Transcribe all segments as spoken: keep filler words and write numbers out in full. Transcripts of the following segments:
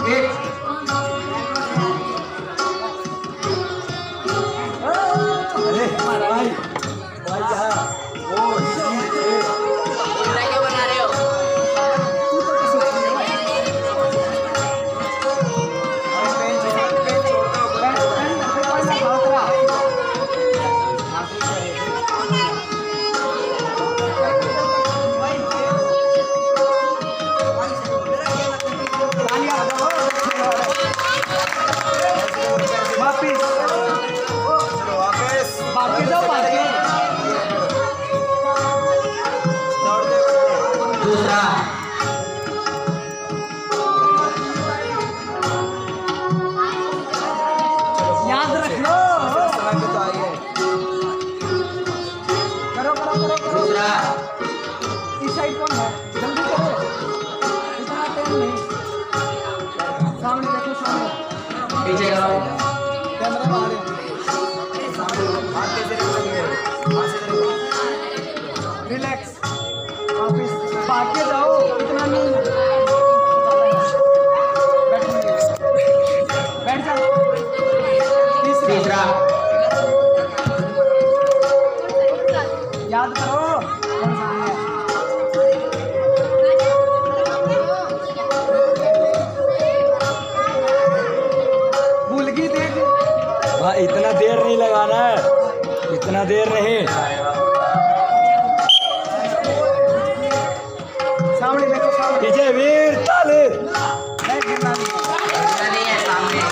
Relax वापिस भाग के जाओ, इतना नहीं। बैठ जाओ। तीसरा याद करो कौन सा है। भूल गई देख। हाँ, इतना देर नहीं लगाना है, इतना देर नहीं। सामने देखो, सामने पीछे वीर ताले नहीं है सामने।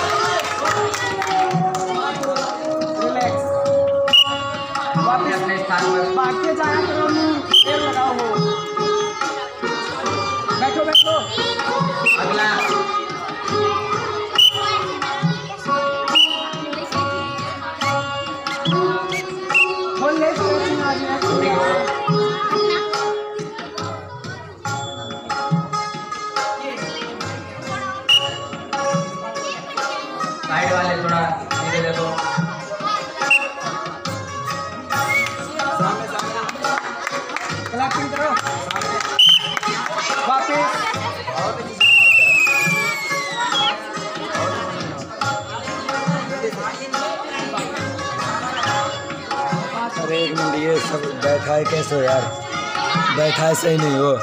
रिलैक्स वापस अपने स्थान पर भाग के जाया करो, देर लगाओ हो। बैठो बैठो। अगला खोल ले स्ट्रेचिंग आ जाए। साइड वाले थोड़ा धीरे देखो। क्लैपिंग करो। वापस अरे एक मिनट, ये सब बैठा है कैसे हो यार? बैठा है सही नहीं हो।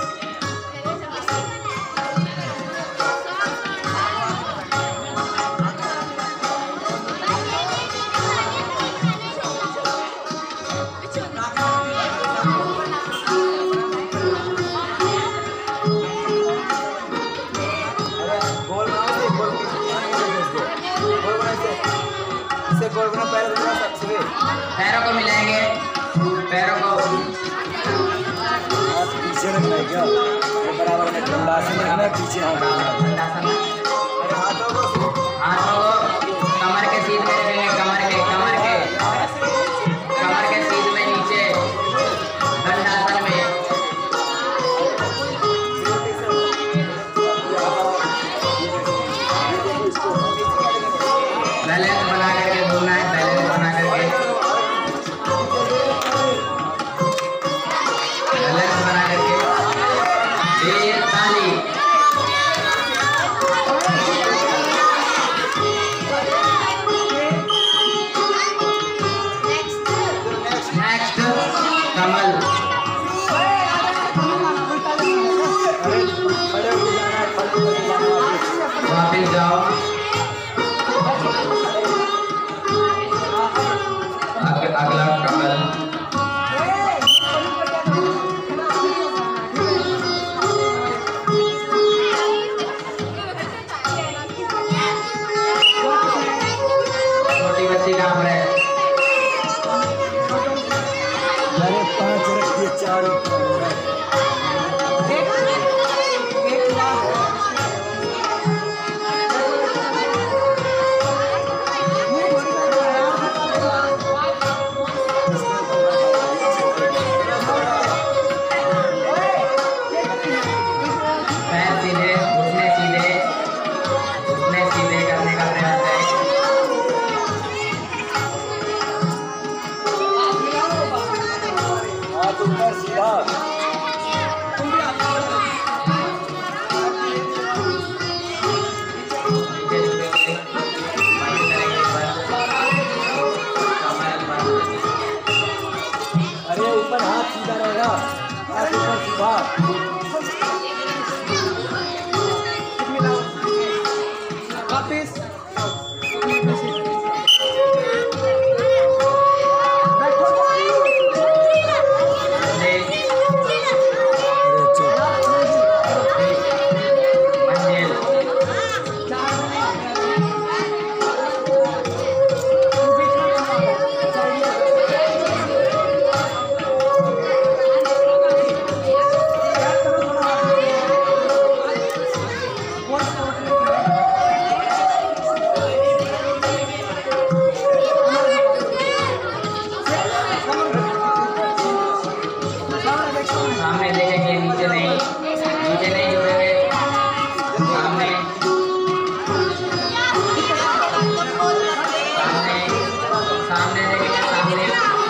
पैरों को मिलाएंगे, पैरों को पीछे रखना है क्या? बराबर में दंडासन रखना है, पीछे हाथ रखना है। हाथों को कमर के सीध में रखेंगे, कमर के कमर के कमर के सीध में नीचे दंडासन में। बैलेंस बना करके घूमना है, बैलेंस बना करके बैलेंस बना करके। वीर ताली। सामने सामने सामने देखेंगे सामने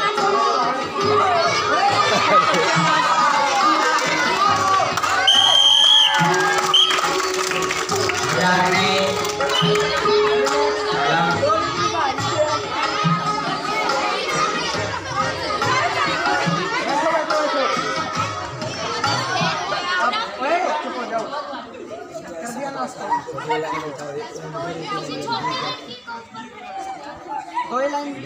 जागने ओए चुप हो जाओ, कर दिया नाश्ता। दो ही लाइन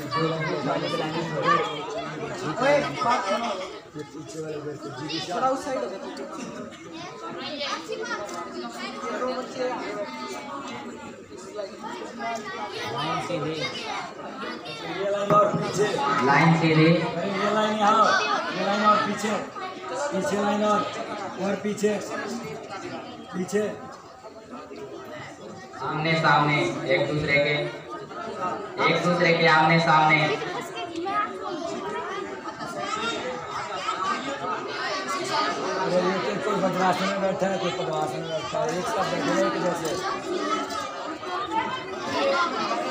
ओए बात सुनो, थोड़ा उस साइड हो जाओ। दो बच्चे ये लाइन और पीछे, लाइन सीधी ये लाइन यहाँ, ये लाइन और पीछे, पीछे लाइन और और पीछे पीछे आमने सामने एक दूसरे के एक दूसरे के आमने सामने अरे ये तो कोई वज्रासन में बैठा है, कोई पद्मासन में बैठा है, एक साथ बैठे हैं एक जैसे।